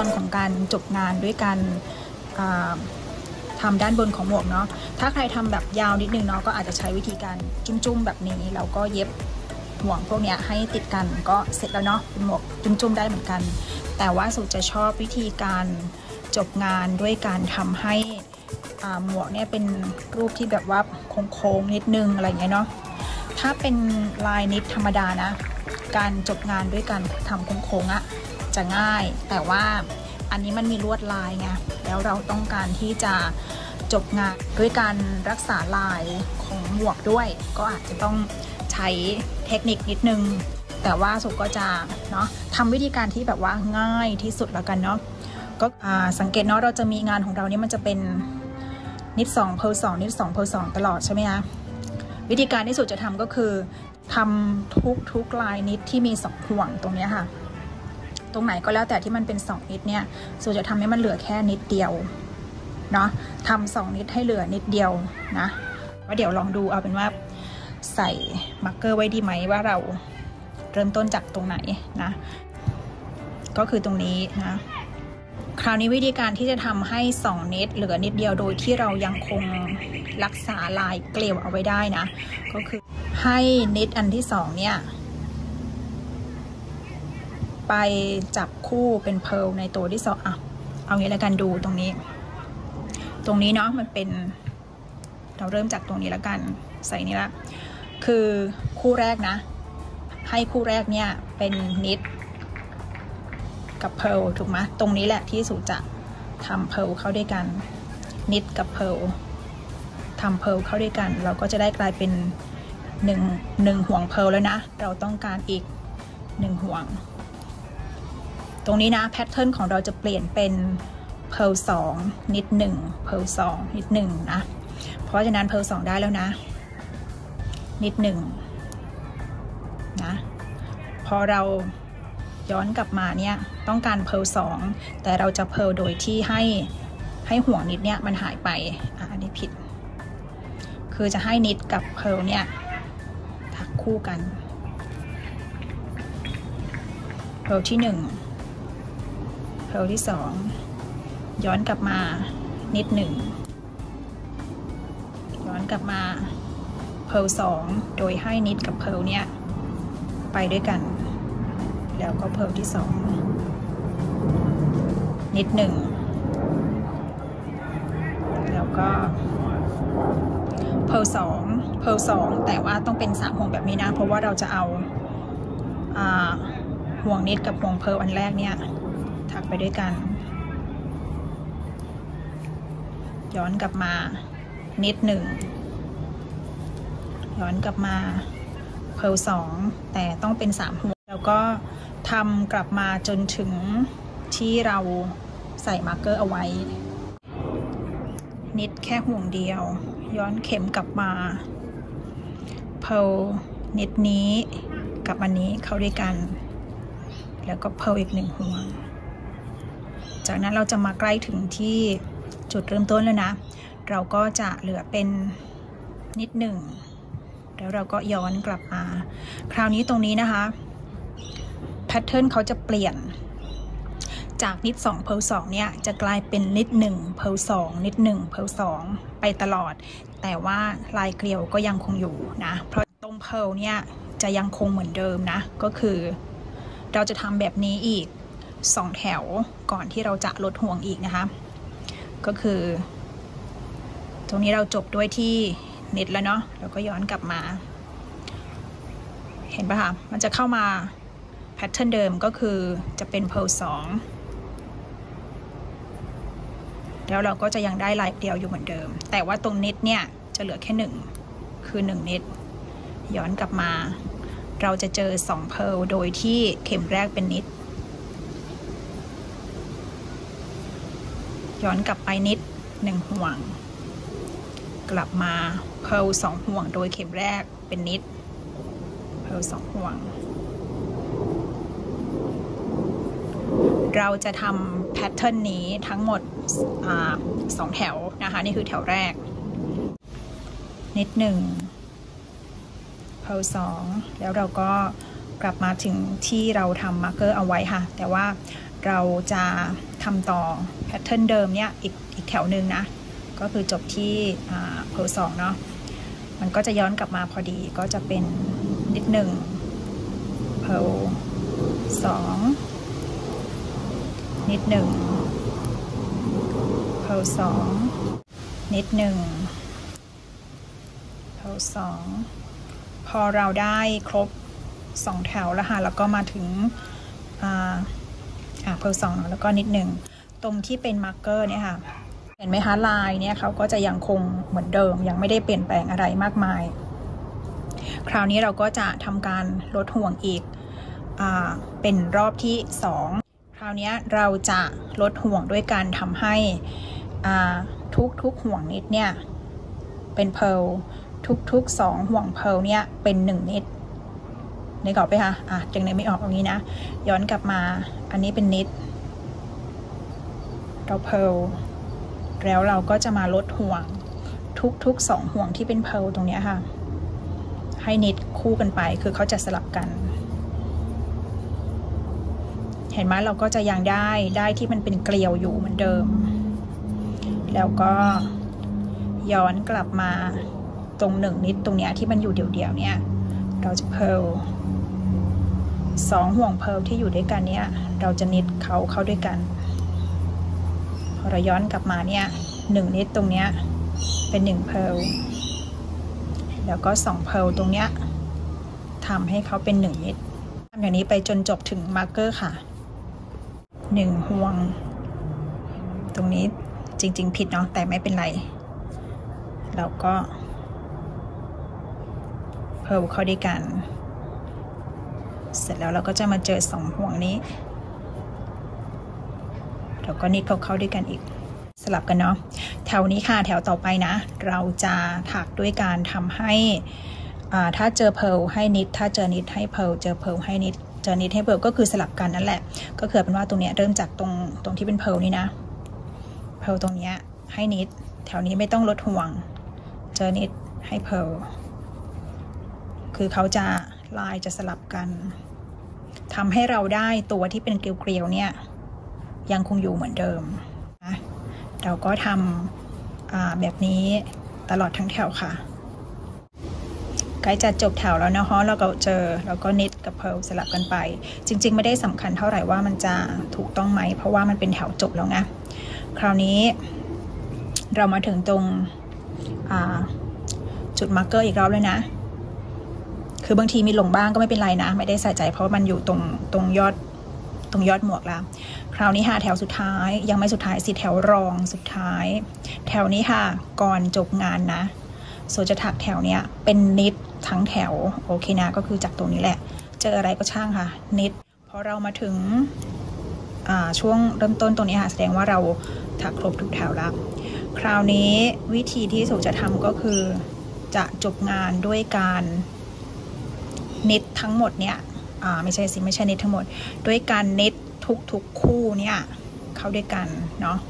อนของการจบงานด้วยการทำด้านบนของหมวกเนาะถ้าใครทำแบบยาวนิดนึงเนาะก็อาจจะใช้วิธีการจุ้มๆแบบนี้แล้วก็เย็บห่วงพวกนี้ให้ติดกันก็เสร็จแล้วเนาะเป็นหมวกจุ้มๆได้เหมือนกันแต่ว่าสุจะชอบวิธีการจบงานด้วยการทำให้หมวกเนี่ยเป็นรูปที่แบบว่าโค้งๆนิดนึงอะไรเงี้ยเนาะถ้าเป็นลายนิดธรรมดานะการจบงานด้วยการทำโค้งๆอะจะง่ายแต่ว่าอันนี้มันมีลวดลายไงแล้วเราต้องการที่จะจบงานด้วยการรักษาลายของหมวกด้วยก็อาจจะต้องใช้เทคนิคนิดนึงแต่ว่าสุก็จะเนาะทำวิธีการที่แบบว่าง่ายที่สุดแล้วกันเนาะก็สังเกตเนาะเราจะมีงานของเราเนี่ยมันจะเป็นนิด2เพล2นิด2เพล2ตลอดใช่ไหมคะวิธีการที่สุดจะทำก็คือทำทุกลายนิดที่มี2ห่วงตรงนี้ค่ะตรงไหนก็แล้วแต่ที่มันเป็น2นิดเนี่ยสุจะทำให้มันเหลือแค่นิดเดียวเนาะทำ2นิดให้เหลือนิดเดียวนะว่าเดี๋ยวลองดูเอาเป็นว่าใส่มาร์กเกอร์ไว้ดีไหมว่าเราเริ่มต้นจากตรงไหนนะก็คือตรงนี้นะคราวนี้วิธีการที่จะทำให้2นิดเหลือนิดเดียวโดยที่เรายังคงรักษาลายเกลียวเอาไว้ได้นะก็คือให้นิดอันที่2เนี่ยไปจับคู่เป็นเพร์ลในตัวที่2เอางี้แล้วกันดูตรงนี้เนาะมันเป็นเราเริ่มจากตรงนี้แล้วกันใส่นี้ละคือคู่แรกนะให้คู่แรกเนี่ยเป็นนิดกับเพร์ลถูกไหมตรงนี้แหละที่สุจะทำเพร์ลเข้าด้วยกันนิดกับเพร์ลทำเพร์ลเข้าด้วยกันเราก็จะได้กลายเป็นหนึ่งห่วงเพร์ลแล้วนะเราต้องการอีก1ห่วงตรงนี้นะแพทเทิร์นของเราจะเปลี่ยนเป็นเพร์ล2นิด1เพร์ล2นิด1นะเพราะฉะนั้นเพร์ล2ได้แล้วนะนิด1นะพอเราย้อนกลับมาเนี่ยต้องการเพร์ล2แต่เราจะเพร์ลโดยที่ให้ห่วงนิดเนี่ยมันหายไปอันนี้ผิดคือจะให้นิดกับเพร์ลเนี่ยถักคู่กันเพร์ลที่1เพร์ลที่2ย้อนกลับมานิด1ย้อนกลับมาเพร์ล2โดยให้นิดกับเพร์ลเนี่ยไปด้วยกันแล้วก็เพร์ลที่2นิด1แล้วก็เพร์ล2แต่ว่าต้องเป็น3ห่วงแบบนี้นะเพราะว่าเราจะเอาห่วงนิดกับห่วงเพร์ลอันแรกเนี่ยถักไปด้วยกันย้อนกลับมานิด1ย้อนกลับมาเพร์ล2แต่ต้องเป็น3ห่วงแล้วก็ทำกลับมาจนถึงที่เราใส่มาร์กเกอร์เอาไว้นิดแค่ห่วงเดียวย้อนเข็มกลับมาเพร์ลนิดนี้กับอันนี้เข้าด้วยกันแล้วก็เพร์ลอีก1ห่วงจากนั้นเราจะมาใกล้ถึงที่จุดเริ่มต้นแล้วนะเราก็จะเหลือเป็นนิด1แล้วเราก็ย้อนกลับมาคราวนี้ตรงนี้นะคะแพทเทิร์นเขาจะเปลี่ยนจากนิด2เพร์ล2เนี่ยจะกลายเป็นนิด1เพร์ล2นิด1เพร์ล2ไปตลอดแต่ว่าลายเกลียวก็ยังคงอยู่นะเพราะตรงเพร์ลเนี่ยจะยังคงเหมือนเดิมนะก็คือเราจะทำแบบนี้อีก2แถวก่อนที่เราจะลดห่วงอีกนะคะก็คือตรงนี้เราจบด้วยที่นิดแล้วเนาะแล้วก็ย้อนกลับมาเห็นปะคะมันจะเข้ามาแพทเทิร์นเดิมก็คือจะเป็นเพร์ล2แล้วเราก็จะยังได้ลายเดียวอยู่เหมือนเดิมแต่ว่าตรงนิดเนี่ยจะเหลือแค่1คือ1นิดย้อนกลับมาเราจะเจอ2เพร์ลโดยที่เข็มแรกเป็นนิดย้อนกลับไปนิด1ห่วงกลับมาเพร์ล2ห่วงโดยเข็มแรกเป็นนิดเพร์ล2ห่วงเราจะทำแพทเทิร์นนี้ทั้งหมด2แถวนะคะนี่คือแถวแรกนิด1เพร์ล2แล้วเราก็กลับมาถึงที่เราทำมาร์กเกอร์เอาไว้ค่ะแต่ว่าเราจะทำต่อแพทเทิร์นเดิมเนี่ยอีกแถวหนึ่งนะก็คือจบที่เพล2เนาะมันก็จะย้อนกลับมาพอดีก็จะเป็นนิด1เพล2นิด1เพล2นิด1เพล2พอเราได้ครบ2แถวแล้วค่ะแล้วก็มาถึงเพล2แล้วก็นิด1ตรงที่เป็นมาร์กเกอร์เนี่ยค่ะเห็นไหมคะลายเนี่ยเขาก็จะยังคงเหมือนเดิมยังไม่ได้เปลี่ยนแปลงอะไรมากมายคราวนี้เราก็จะทำการลดห่วงอีกเป็นรอบที่2คราวนี้เราจะลดห่วงด้วยการทำให้ทุกห่วงนิดเนี่ยเป็นเพลทุก2ห่วงเพลเนี่ยเป็น1นิดนึกออกไหมคะจังไหนไม่ออกตรงนี้นะย้อนกลับมาอันนี้เป็นนิดเราเพลแล้วเราก็จะมาลดห่วงทุก2ห่วงที่เป็นเพลตรงนี้ค่ะให้นิดคู่กันไปคือเขาจะสลับกันเห็นไหมเราก็จะยังได้ที่มันเป็นเกลียวอยู่เหมือนเดิมแล้วก็ย้อนกลับมาตรง1นิดตรงเนี้ยที่มันอยู่เดี่ยวๆเนี่ยเราจะเพล2ห่วงเพลที่อยู่ด้วยกันเนี่ยเราจะนิดเข้าด้วยกันพอเราย้อนกลับมาเนี่ย1นิดตรงเนี้ยเป็น1เพลแล้วก็2เพลตรงเนี้ยทำให้เขาเป็น1นิดทำอย่างนี้ไปจนจบถึงมาร์กเกอร์ค่ะ1ห่วงตรงนี้จริงๆผิดเนาะแต่ไม่เป็นไรเราก็เพลเข้าด้วยกันเสร็จแล้วเราก็จะมาเจอ2ห่วงนี้เราก็นิดเข้าด้วยกันอีกสลับกันเนาะแถวนี้ค่ะแถวต่อไปนะเราจะถักด้วยการทำให้ถ้าเจอเพลให้นิดถ้าเจอนิดให้เพลเจอเพลให้นิดเจอนิดให้เพลก็คือสลับกันนั่นแหละก็คือเป็นว่าตรงเนี้ยเริ่มจากตรงที่เป็นเพลนี่นะเพลตรงเนี้ยให้นิดแถวนี้ไม่ต้องลดห่วงเจอนิดให้เพลคือเขาจะลายจะสลับกันทำให้เราได้ตัวที่เป็นเกลียวๆเนี่ยยังคงอยู่เหมือนเดิมนะเราก็ทำแบบนี้ตลอดทั้งแถวค่ะใกล้จะจบแถวแล้วนะคะเราก็เจอแล้วก็นิดกับเพลสลับกันไปจริงๆไม่ได้สำคัญเท่าไหร่ว่ามันจะถูกต้องไหมเพราะว่ามันเป็นแถวจบแล้วนะคราวนี้เรามาถึงตรงจุดมาร์กเกอร์อีกรอบเลยนะคือบางทีมีหลงบ้างก็ไม่เป็นไรนะไม่ได้ใส่ใจเพราะมันอยู่ตรงยอดหมวกแล้วคราวนี้ค่ะแถวสุดท้ายยังไม่สุดท้ายสิแถวรองสุดท้ายแถวนี้ค่ะก่อนจบงานนะโซจะถักแถวเนี้ยเป็นนิดทั้งแถวโอเคนะก็คือจากตรงนี้แหละเจออะไรก็ช่างค่ะนิดพอเรามาถึงช่วงเริ่มต้นตรงนี้ค่ะแสดงว่าเราถักครบทุกแถวแล้วคราวนี้วิธีที่โซจะทำก็คือจะจบงานด้วยการนิดทั้งหมดเนี่ยไม่ใช่นิดทั้งหมดด้วยการนิดทุกคู่เนี่ยเข้าด้วยกันเนาะ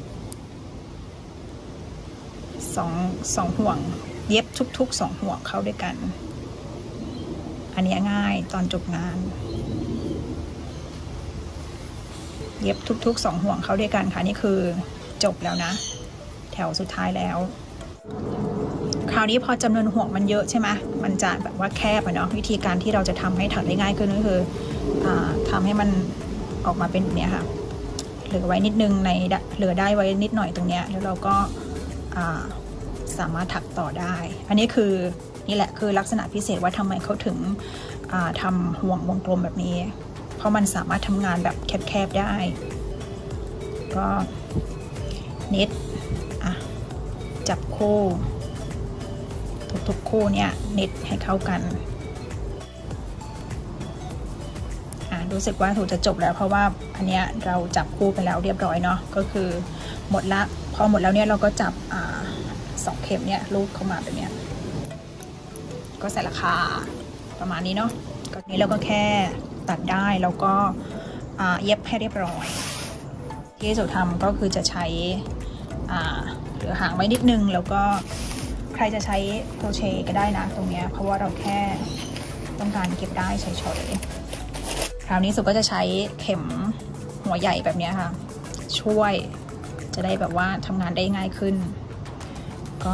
สองห่วงเย็บทุก2ห่วงเข้าด้วยกันอันนี้ง่ายตอนจบงานเย็บทุก2ห่วงเข้าด้วยกันค่ะนี่คือจบแล้วนะแถวสุดท้ายแล้วคราวนี้พอจำนวนห่วงมันเยอะใช่ไหมมันจะแบบว่าแคบเนาะวิธีการที่เราจะทำให้ถักได้ง่ายขึ้นก็คือทำให้มันออกมาเป็นแบบนี้ค่ะเหลือไว้นิดนึงเหลือได้ไว้นิดหน่อยตรงเนี้ยแล้วเราก็สามารถถักต่อได้อันนี้คือนี่แหละคือลักษณะพิเศษว่าทำไมเขาถึงทำห่วงวงกลมแบบนี้เพราะมันสามารถทำงานแบบแคบๆได้ก็นิดจับคู่ทุกคู่เนี่ยนิดให้เข้ากันรู้สึกว่าถูกจะจบแล้วเพราะว่าอันเนี้ยเราจับคู่ไปแล้วเรียบร้อยเนาะก็คือหมดละพอหมดแล้วเนี่ยเราก็จับ2เข็มเนี่ยลูบเข้ามาแบบเนี้ยก็ใส่ราคาประมาณนี้เนาะก็นี้เราก็แค่ตัดได้แล้วก็เย็บให้เรียบร้อยที่สุดทำก็คือจะใช้เหลือหางไว้นิดนึงแล้วก็ใครจะใช้โครเชต์ก็ได้นะตรงเนี้ยเพราะว่าเราแค่ต้องการเก็บได้เฉยๆคราวนี้สุก็จะใช้เข็มหหัวใหญ่แบบนี้ค่ะช่วยจะได้แบบว่าทำงานได้ง่ายขึ้นก็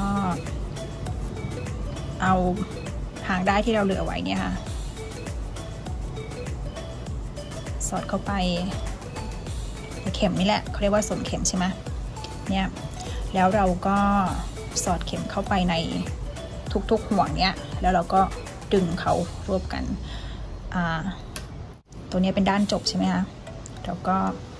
เอาหางได้ที่เราเหลือไว้เนี่ยค่ะสอดเข้าไปในเข็มนี่แหละเขาเรียกว่าสวมเข็มใช่ไหมเนี่ยแล้วเราก็สอดเข็มเข้าไปในทุกๆห่วงเนี้ยแล้วเราก็ดึงเขารวบกันตัวนี้เป็นด้านจบใช่ไหมคะเราก็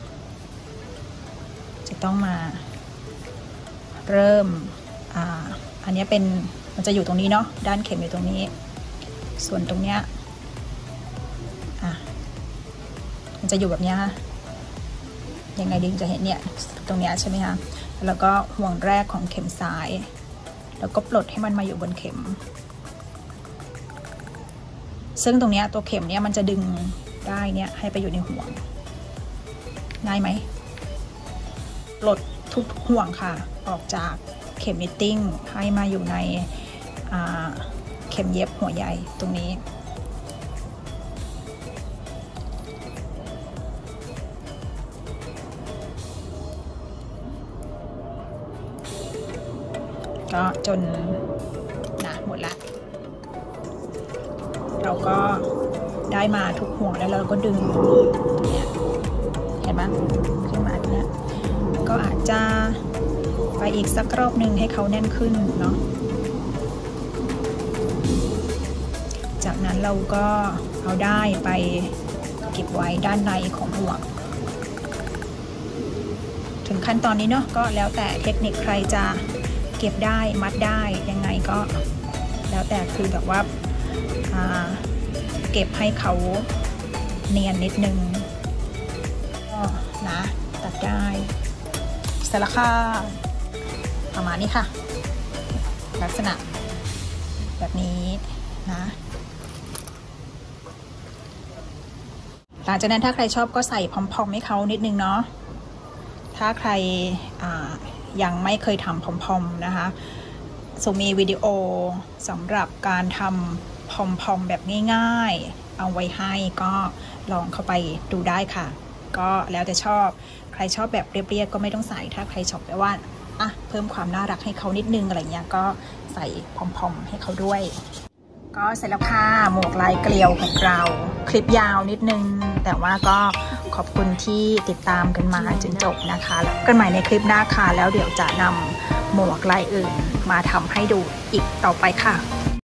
จะต้องมาเริ่มอันนี้เป็นมันจะอยู่ตรงนี้เนาะด้านเข็มอยู่ตรงนี้ส่วนตรงเนี้ยมันจะอยู่แบบนี้ค่ะยังไงดึงจะเห็นเนี่ยตรงเนี้ยใช่ไหมคะแล้วก็ห่วงแรกของเข็มซ้ายแล้วก็ปลดให้มันมาอยู่บนเข็มซึ่งตรงเนี้ยตัวเข็มเนี้ยมันจะดึงได้เนี่ยให้ไปอยู่ในห่วงง่ายไหมปลดทุกห่วงค่ะออกจากเข็มนิตติ้งให้มาอยู่ในเข็มเย็บหัวใหญ่ตรงนี้ก็จนหมดละเราก็ได้มาทุกห่วงแล้วเราก็ดึงเนี่ยเห็นไหมขึ้นมาเนี่ยก็อาจจะไปอีกสักรอบหนึ่งให้เขาแน่นขึ้นเนาะจากนั้นเราก็เอาได้ไปเก็บไว้ด้านในของห่วงถึงขั้นตอนนี้เนาะก็แล้วแต่เทคนิคใครจะเก็บได้มัดได้ยังไงก็แล้วแต่คือแบบว่าเก็บให้เขาเนียนนิดนึงก็นะตัดได้เสร็จแล้วค่ะประมาณนี้ค่ะลักษณะแบบนี้นะหลังจากนั้นถ้าใครชอบก็ใส่พอมๆให้เขานิดนึงเนาะถ้าใครยังไม่เคยทำพอมๆนะคะสุมีวิดีโอสำหรับการทำพอมๆแบบง่ายๆเอาไว้ให้ก็ลองเข้าไปดูได้ค่ะก็แล้วแต่ชอบใครชอบแบบเรียบๆก็ไม่ต้องใส่ถ้าใครชอบแบบว่าเพิ่มความน่ารักให้เขานิดนึงอะไรเงี้ยก็ใส่พอมๆให้เขาด้วยก็เสร็จแล้วค่ะหมวกลายเกลียวของเราคลิปยาวนิดนึงแต่ว่าก็ขอบคุณที่ติดตามกันมาจนจบนะคะแล้วกันใหม่ในคลิปหน้าค่ะแล้วเดี๋ยวจะนำหมวกลายอื่นมาทำให้ดูอีกต่อไปค่ะ